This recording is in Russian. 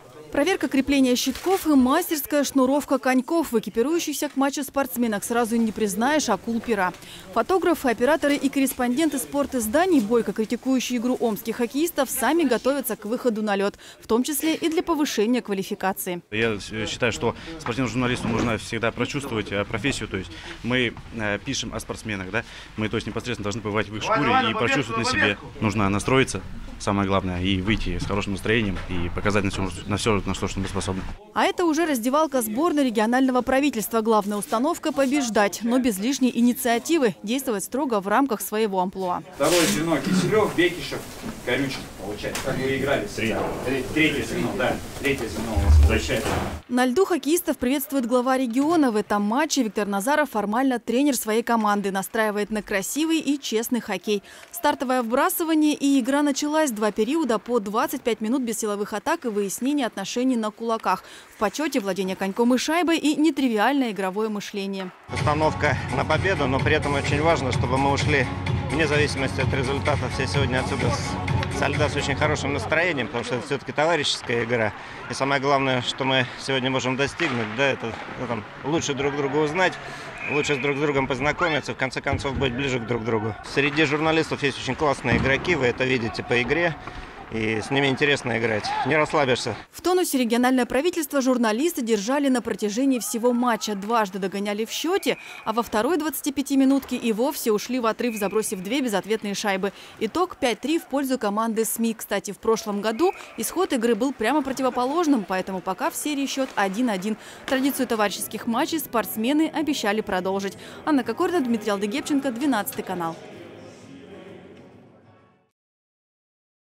Проверка крепления щитков и мастерская шнуровка коньков. В экипирующихся к матчу спортсменах сразу не признаешь акул пера. Фотографы, операторы и корреспонденты спортизданий, бойко критикующие игру омских хоккеистов, сами готовятся к выходу на лед, в том числе и для повышения квалификации. Я считаю, что спортивному журналисту нужно всегда прочувствовать профессию. То есть мы пишем о спортсменах, да? Мы непосредственно должны побывать в их шкуре и прочувствовать на себе. Нужно настроиться, самое главное, и выйти с хорошим настроением и показать на все, на что мы способны. А это уже раздевалка сборной регионального правительства. Главная установка – побеждать, но без лишней инициативы, действовать строго в рамках своего амплуа. Второе звено – Киселев, Бекишев, Горючин, получается. Как вы играли? Третье звено, да. Третье звено у вас защищает. На льду хоккеистов приветствует глава региона. В этом матче Виктор Назаров формально тренер своей команды. Настраивает на красивый и честный хоккей. Стартовое вбрасывание и игра началась. 2 периода по 25 минут без силовых атак и выяснения отношений на кулаках. В почете владение коньком и шайбой и нетривиальное игровое мышление. Установка на победу, но при этом очень важно, чтобы мы ушли вне зависимости от результата все сегодня отсюда со льда с очень хорошим настроением, потому что это все-таки товарищеская игра. И самое главное, что мы сегодня можем достигнуть, да, это лучше друг друга узнать, лучше с друг другом познакомиться, в конце концов быть ближе к друг другу. Среди журналистов есть очень классные игроки, вы это видите по игре. И с ними интересно играть. Не расслабишься. В тонусе региональное правительство журналисты держали на протяжении всего матча. Дважды догоняли в счете, а во второй 25-минутке и вовсе ушли в отрыв, забросив 2 безответные шайбы. Итог 5-3 в пользу команды СМИ. Кстати, в прошлом году исход игры был прямо противоположным, поэтому пока в серии счет 1-1. Традицию товарищеских матчей спортсмены обещали продолжить. Анна Кокорина, Дмитрий Алдыгепченко, 12 канал.